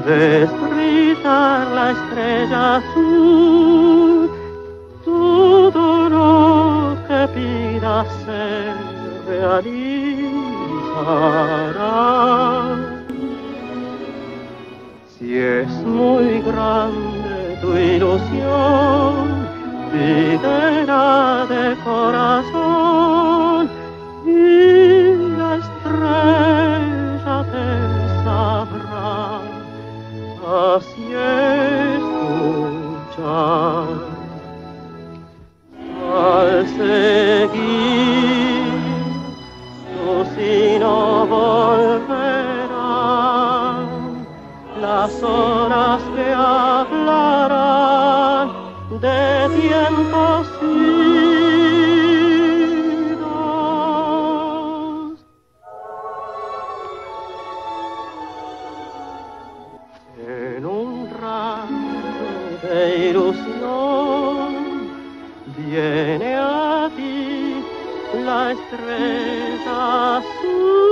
ves brillar la estrella azul, todo lo que pidas se realizará. Si es muy grande tu ilusión, pídela de corazón y la estrella te sabrá así escuchar. Al seguir su sino volverán las horas que hablarán de tiempos idos. En un rayo de ilusión viene a ti la estrella azul.